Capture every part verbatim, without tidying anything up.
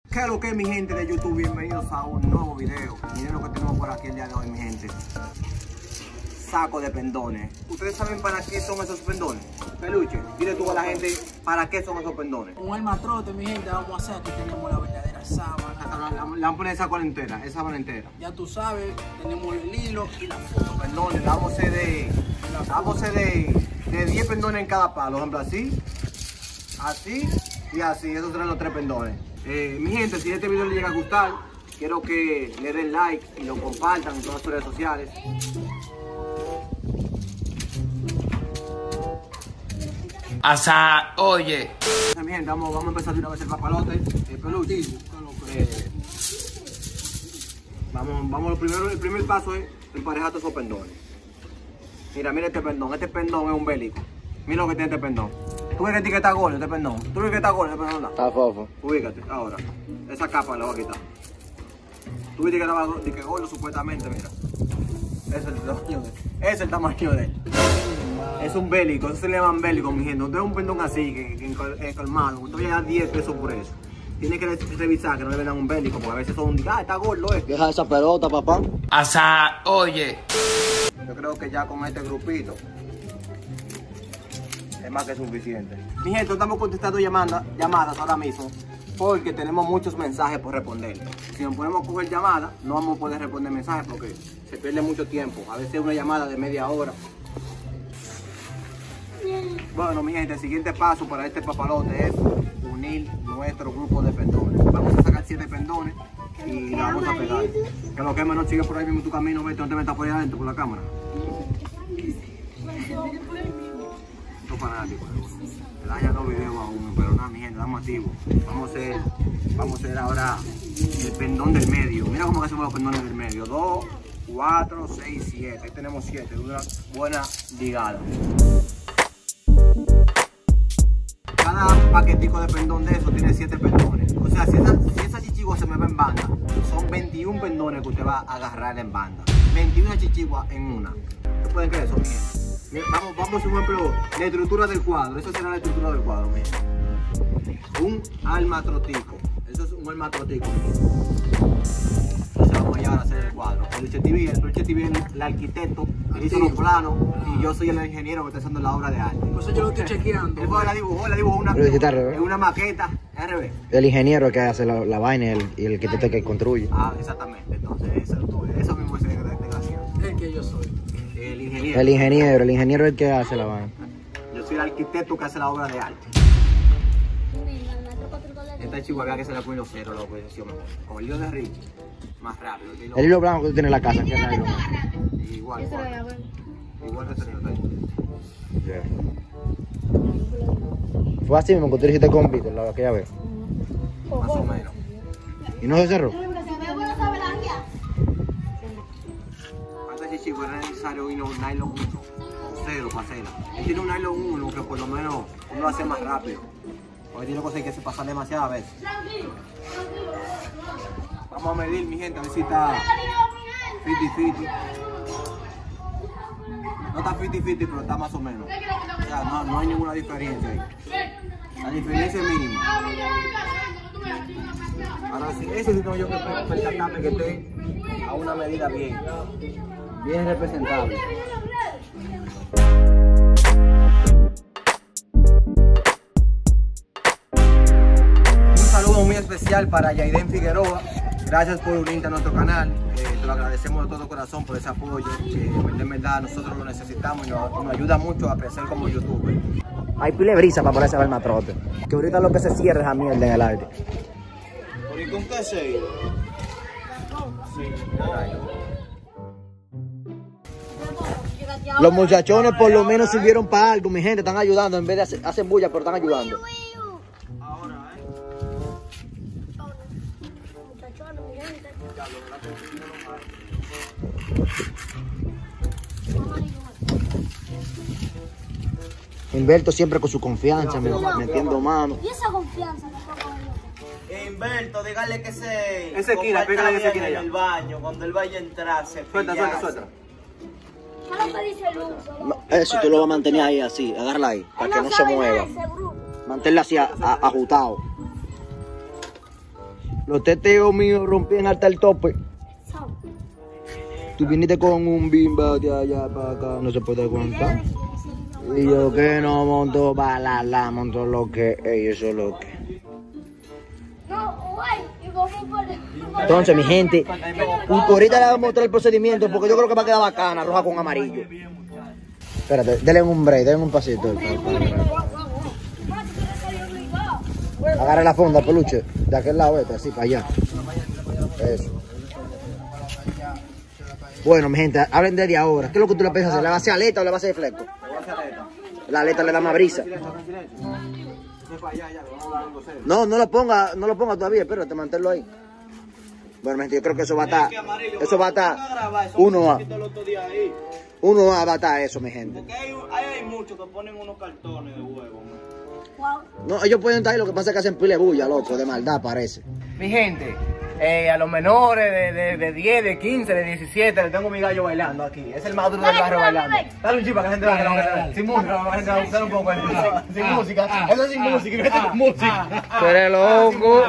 ¿Qué es lo que es, mi gente de YouTube? Bienvenidos a un nuevo video. Miren lo que tenemos por aquí el día de hoy, mi gente. Saco de pendones. ¿Ustedes saben para qué son esos pendones? Peluche, dile tú a la gente para qué son esos pendones. Con el matrote, mi gente, vamos a hacer. Aquí tenemos la verdadera sábana. La, la, la vamos a poner esa sábana entera, esa sábana entera. Ya tú sabes, tenemos el hilo y la foto. Pendones, vamos a hacer de, vamos a hacer de, de diez pendones en cada palo. Por ejemplo, así, así y así. Esos serán los tres pendones. Eh, mi gente, si este video les llega a gustar, quiero que le den like y lo compartan en todas sus redes sociales. Asa, oye. Mi gente, vamos, vamos a empezar de una vez el papalote, el peluche. Eh, vamos, vamos, lo primero, el primer paso es emparejar todos esos pendones. Mira, mira este pendón, este pendón es un bélico. Mira lo que tiene este pendón. Tú ves que está gordo este pendón. Tú ves que está gordo este pendón. Está fofo. Ubícate, ahora. Esa capa la voy a quitar. Tú ves que estaba gordo supuestamente, mira. Ese es el tamaño de él. Ese es el tamaño de él. Es un bélico, eso se le llaman bélico, mi gente. Usted es un pendón así, que, que, que colmado. Usted va a dar diez pesos por eso. Tiene que revisar que no le vendan un bélico, porque a veces son un ah, está gordo, eh. Deja esa pelota, papá. Asa, oye. Yo creo que ya con este grupito es más que suficiente. Mi gente, estamos contestando llamadas, llamadas ahora mismo porque tenemos muchos mensajes por responder. Si nos ponemos a coger llamadas, no vamos a poder responder mensajes porque se pierde mucho tiempo. A veces una llamada de media hora. Bueno, mi gente, el siguiente paso para este papalote es unir nuestro grupo de pendones. Vamos a sacar siete pendones y la vamos a pegar. Que lo que menos sigue por ahí mismo tu camino, vete, no te metas por ahí adentro con la cámara. Esto es fanático, le daña dos videos a uno, pero nada, mi gente, estamos activos. Vamos a hacer, vamos a hacer ahora el pendón del medio. Mira cómo hacemos los pendones del medio. dos, cuatro, seis, siete. Ahí tenemos siete, una buena ligada. Cada paquetico de pendón de eso tiene siete pendones. O sea, si esa, si esa chichigua se me va en banda, son veintiún pendones que usted va a agarrar en banda. veintiuna chichiguas en una. ¿Ustedes pueden creer eso, mi gente? Vamos, vamos a un ejemplo, la estructura del cuadro. Esa será la estructura del cuadro, mi gente. Un almatrotico. Eso es un almatrotico, mi gente. Entonces vamos allá a hacer el cuadro. El T V, el T V es el arquitecto, él hizo los planos y yo soy el ingeniero que está haciendo la obra de arte. Por eso yo lo estoy chequeando. Él fue, la dibujó, la dibujó una, en una maqueta, al revés. El ingeniero que hace la, la vaina y el, y el arquitecto que construye. Ah, exactamente. Entonces, eso, eso mismo es el desgraciado. Es que yo soy. El ingeniero. El ingeniero, el ingeniero es el que hace la vaina. Yo soy el arquitecto que hace la obra de arte. Esta chihuahua que se la pone los ceros, la organización mejor. Con el hilo de Richie, más rápido. El hilo, el hilo blanco que tú tienes en la casa. ¿Qué es el igual, igual. Igual que este hilo de ahí. Yeah. Fue así mismo que tú hiciste con Víctor la aquella vez. Más o menos. ¿Y no se cerró? Para esta chihuahua era necesario un nylon uno. Cero para hacerla. Él tiene un nylon uno que por lo menos uno lo hace más rápido. Porque tiene cosas que se pasan demasiadas veces. Vamos a medir, mi gente, a ver si está cincuenta cincuenta. No está cincuenta cincuenta, pero está más o menos. O sea, no, no hay ninguna diferencia ahí. La diferencia es mínima. Ahora sí, ese sí tengo yo que percatarme que esté a una medida bien, bien representable. Un saludo muy especial para Yaiden Figueroa. Gracias por unirte a nuestro canal. Eh, te lo agradecemos de todo corazón por ese apoyo. Que en verdad nosotros lo necesitamos y nos, nos ayuda mucho a crecer como youtuber. Hay pile brisa para ponerse a ver matrote. Que ahorita lo que se cierra es a mierda en el arte. ¿Y con qué se iba? Los muchachones por lo menos sirvieron para algo, mi gente. Están ayudando en vez de hacer, hacen bulla, pero están ayudando. Ahora, ¿eh? Humberto siempre con su confianza, me, metiendo mano. ¿Y esa confianza que Humberto, dígale que se esa esquina, pégale en esa esquina en ya. el baño, cuando él vaya a entrar, se Suelta, suelta, suelta. ¿qué es lo que dice Luz? No, eso tú lo vas a mantener ahí así, agárrala ahí, para que no se mueva. Manténla así a, a, ajustado. Los teteos míos rompían hasta el tope. Tú viniste con un bimba de allá para acá, no se puede aguantar. Y yo que no monto balala, monto lo que es, eso es lo que. No, güey, y vamos por... Entonces, mi gente, ahorita le vamos a mostrar el procedimiento porque yo creo que va a quedar bacana, roja con amarillo. Espérate, denle un break, denle un pasito. Agarra la funda, peluche, de aquel lado, este, así, para allá. Eso. Bueno, mi gente, hablen desde ahora. ¿Qué es lo que tú le piensas hacer? ¿Le va a hacer aleta o le va a hacer fleco? La aleta le da más brisa. No, no lo ponga, no lo ponga todavía, espérate, manténlo ahí. Bueno, mi gente, yo creo que eso va a estar, eso va a estar, uno a, uno a va a estar eso, mi gente. Porque hay, hay, hay muchos que ponen unos cartones de huevo. No, ellos pueden estar ahí, lo que pasa es que hacen pile bulla, loco, de maldad parece. Mi gente, eh, a los menores de, de, de diez, de quince, de diecisiete, le tengo mi gallo bailando aquí. Es el más duro del barrio bailando. Dale un chipa que la gente va a ver. Sin música, la gente va a gustar un poco. Sin música, eso es sin música, y mete música. Tú eres loco.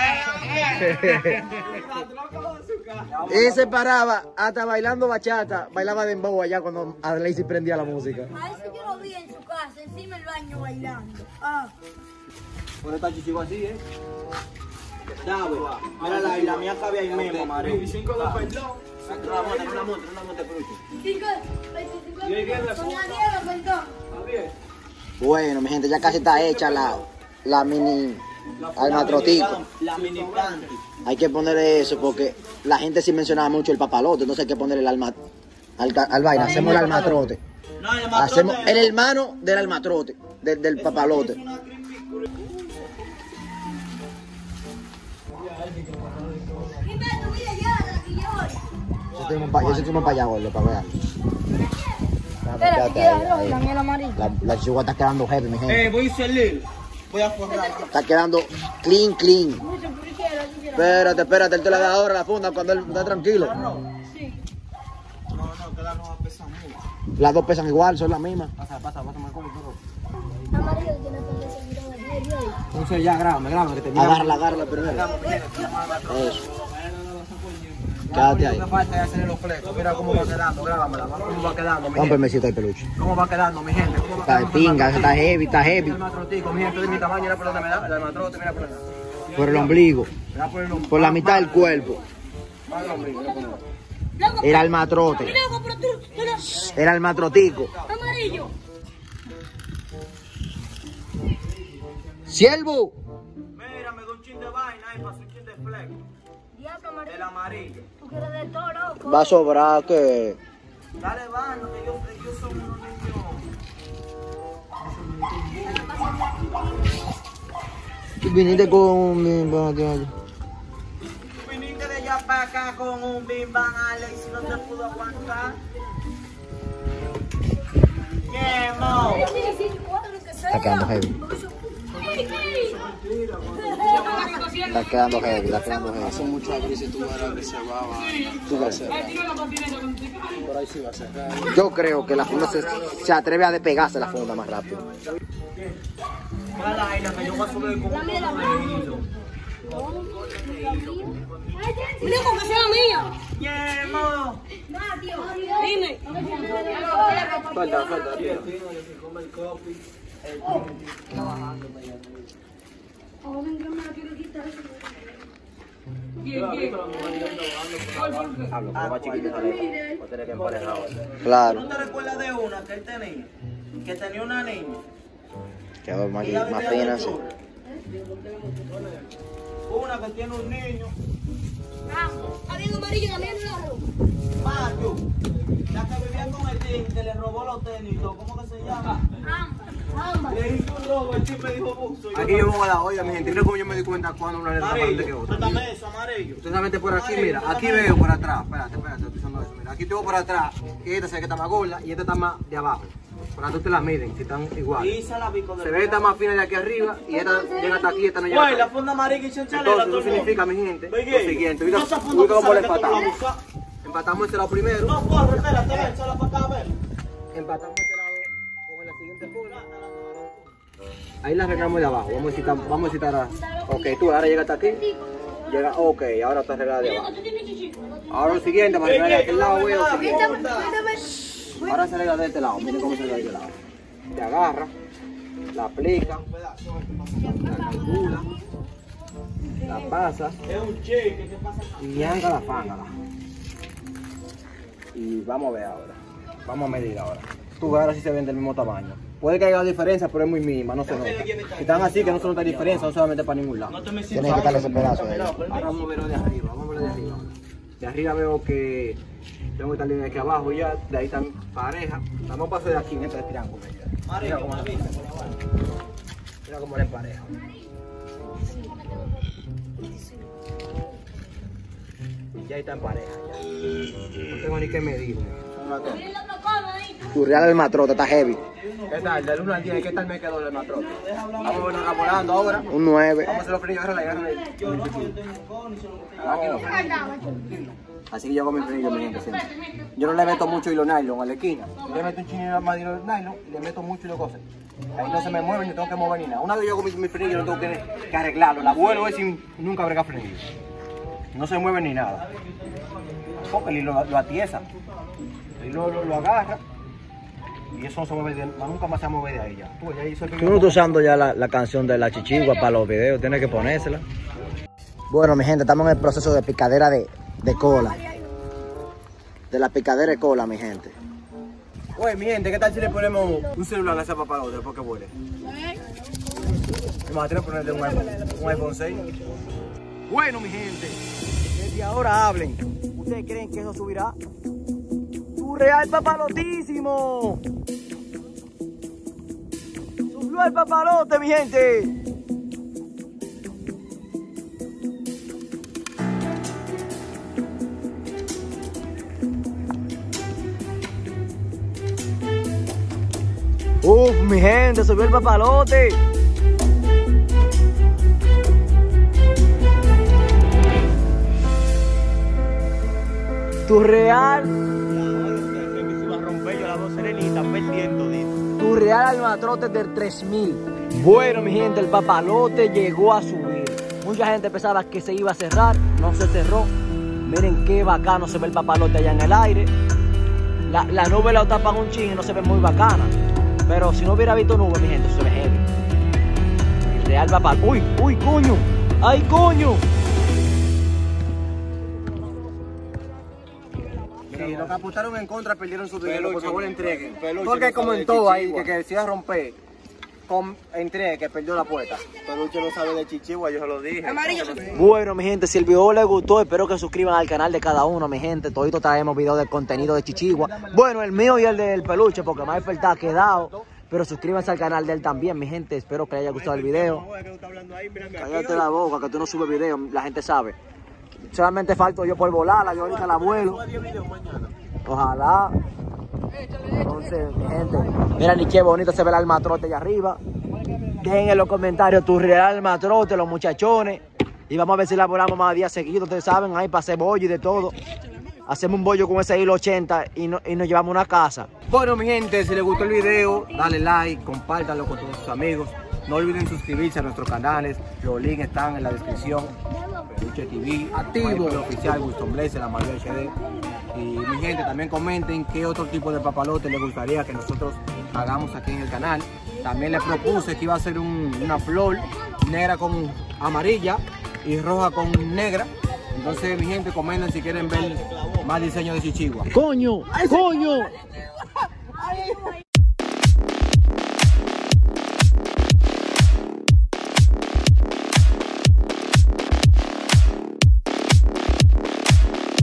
Ese paraba hasta bailando bachata, bailaba dembow allá cuando a Lacey prendía la música. A eso yo lo vi en su casa, encima del baño bailando. Ah. Por esta chichigo así, ¿eh? Dale, mira la, la mía cabía ahí mismo, María. veinticinco de perdón. Una monta, una monta, una monta, peluche. Cinco, veinticinco, con la diez, perdón. Bueno, mi gente, ya casi está hecha la, la mini almatrotico. La mini panty. Hay que ponerle eso porque la gente sí mencionaba mucho el papalote, entonces hay que ponerle el alma, al, al vaina, hacemos el almatrote. No, el Hacemos matrote. el hermano del almatrote, del, del papalote. Dime tu vida ya, la que yo voy. Yo tengo para yo para allá, gordo, para ver. Espera, que queda roja y la mía la amarilla. La, la chihuahua está quedando heavy, mi gente. Eh, voy a salir. Voy a forrar. Está quedando clean, clean. Espérate, espérate, él te la da ahora la funda cuando él está tranquilo. Sí. No, no, que la no va a pesar mucho. Las dos pesan igual, son las mismas. Pasa, pasa, pasa, más cómodo. Amarillo tiene que ser mirado de diez, diez. Entonces ya, grábame, grábame, que te Agárrala, agárrala primero. Eso. Quédate ahí. Lo que falta es hacerle los flecos. Mira cómo va quedando, grábamela. Cómo va quedando, mi Dame un gente. permisito ahí, peluche. Cómo va quedando, mi gente. ¿Cómo va Está de quedando pinga, el está heavy, está heavy. El matrotico, mi gente, de mi tamaño, mira por donde me da. El matrote, mira por donde me da. Por el ombligo, Mira por el por la mitad del cuerpo. Más el ombligo, mira por donde me da. Era el matrote. Loco, pero tú, tú no- Era el matrotico. amarillo. ¡Siervo! Mira, me da un chin de vaina ahí para hacer un chin de fleco. Diablo, amarillo. El amarillo. Tú quieres de todo, loco. Va a sobrar que... Dale, vaina, que ellos, ellos son unos niños. Tú viniste con mi... Tú viniste de allá para acá con un bim bam Ale y si no te pudo aguantar. ¡Qué mo! Sí, sí, cuatro, lo que sea. Está quedando heavy. Está quedando heavy, está quedando heavy. Son muchas veces tú verás que se va Tú vas a hacer. Por ahí sí va a ser. Yo creo que la funda se, se atreve a despegarse la funda más rápido. Mira la vaina que yo voy a subir con un Dame la poco mano. de hilo. Loco, que sea mía. ¡Qué mo! Dime. Falta, falta, tío. Ahora en gran me quiero quitar eso. Hablo, como más chiquito sale. Voy a tener que emparejar ahora. Claro. ¿No te recuerdas de una que él tenía? Que tenía una niña. Quedó más, Y ella más vivía fina, en sí. Chula. Una que tiene un niño. Está bien amarillo, también en la ropa. Mayo. La que vivía con el team, que le robó los tenis. ¿Cómo que se llama? Ámbar. Le hizo un robo, el team me dijo buzo. Aquí yo voy a la olla, mi gente. Mira cómo yo me di cuenta cuando una letra más grande que Amarillo. otra. Suéltame eso, amarillo. Usted solamente por aquí, mira, aquí veo por atrás, espérate, espérate, estoy usando eso, mira, aquí tengo por atrás, que esta se ve que está más gorda y esta está más de abajo. Por tanto ustedes las miden, si están iguales. Isa la bico de Se ve que está más fina de aquí arriba y esta llega hasta aquí y esta no llega Güey, la hasta ahí. funda amarilla y chanchalera. Entonces eso significa, mi gente, lo Oye, siguiente, ¿y ahorita esa funda ahorita tú vamos a sabes que tú la empatamos. usas? Empatamos este lado primero, No, corre, espérate, ven, échala para acá, ven. empatamos este lado con la siguiente forma. Ahí la arreglamos de abajo, vamos a citar, vamos a citar a... Ok, tú ahora llega hasta aquí Llega, ok, ahora está arreglada de abajo. Ahora lo siguiente, para arreglar de aquel lado, güey, lo siguiente. Ahora se arregla de este lado, miren cómo se arregla de este lado. Te agarra, la aplica, la calcula, la pasa y anga la fángala. Y vamos a ver ahora, vamos a medir ahora. Tu garra si se ven del mismo tamaño. Puede que haya diferencia, pero es muy mínima, no se nota. Si están así, que no se nota diferencia, no se va a meter para ningún lado. Tienes que quitarle ese pedazo de ahí. Ahora vamos a verlo de arriba, vamos a verlo de arriba. De arriba veo que tengo esta línea de aquí abajo ya, de ahí están pareja. Vamos a pasar de aquí en este triángulo. Mira cómo la Mira cómo le pareja. Y ya está en pareja. Ya. No tengo ni que medir. Tu real el matrote está heavy. ¿Qué tal? Del uno al diez, ¿qué tal me quedó el matrote? Vamos a vernos enamorando ahora. Un nueve. Vamos a hacer los frenillos, agárrala, agárrala. Así que yo hago mi frenillo, mi gente, siempre. Yo no le meto mucho hilo nylon a la esquina. Yo le meto un chinito más de hilo nylon y le meto mucho hilo cosas. Ahí no se me mueve ni tengo que mover ni nada. Una vez yo hago mi, mi frenillo, no tengo que, que arreglarlo. La vuelo es sin nunca bregar frenillo. No se mueve ni nada. Porque el hilo lo, lo atiesa. El hilo lo, lo agarra. Y eso no se mueve de, nunca más se mueve de ahí ya. Tú, ya hizo el Tú no estás usando ya la, la canción de la chichigua para los videos, tienes que ponérsela. Bueno, mi gente, estamos en el proceso de picadera de, de cola. De la picadera de cola, mi gente. Oye, mi gente, ¿qué tal si le ponemos un celular a esa papalote después que vuele? Imagínate ponerle un iPhone, un iPhone seis. Bueno, mi gente, desde ahora hablen. ¿Ustedes creen que eso subirá? ¡Tu real papalotísimo! ¡Subió el papalote, mi gente! Uf, mi gente, subió el papalote. Tu real. Tu real almatrote del tres mil. Bueno, mi gente, el papalote llegó a subir. Mucha gente pensaba que se iba a cerrar, no se cerró. Miren qué bacano se ve el papalote allá en el aire. La, la nube la tapan un chin y no se ve muy bacana. Pero si no hubiera visto nube, mi gente, se ve heavy. El real papá. ¡Uy! ¡Uy, coño! ¡Ay, coño! Sí, los que apostaron en contra perdieron su dinero. Por favor, entreguen. Porque como en todo ahí, que, que decía romper, con, entregue, que perdió la apuesta. Peluche no sabe de chichigua, yo se lo dije. Bueno, mi gente, si el video les gustó, espero que suscriban al canal de cada uno, mi gente. Todito traemos videos de contenido de chichigua. Bueno, el mío y el del peluche, porque Mayfer está quedado. Pero suscríbanse al canal de él también, mi gente. Espero que les haya gustado el video. Cállate la boca, que tú no subes video, la gente sabe. Solamente falto yo por volarla, yo ahorita la vuelo. Ojalá. Entonces, mi gente, mira ni qué bonito se ve el almatrote allá arriba. Dejen en los comentarios tu real almatrote, los muchachones. Y vamos a ver si la volamos más días seguidos, ustedes saben, ahí para hacer bollo y de todo. Hacemos un bollo con ese hilo ochenta y, no, y nos llevamos a una casa. Bueno, mi gente, si les gustó el video, dale like, compártanlo con todos sus amigos. No olviden suscribirse a nuestros canales, los links están en la descripción. Peluche T V, activo, el oficial, Winston Blaze, la Mario H D. Y mi gente, también comenten qué otro tipo de papalote les gustaría que nosotros hagamos aquí en el canal. También les propuse que iba a ser un, una flor negra con amarilla y roja con negra. Entonces, mi gente, comenten si quieren ver más diseño de chichigua. ¡Coño! ¡Coño!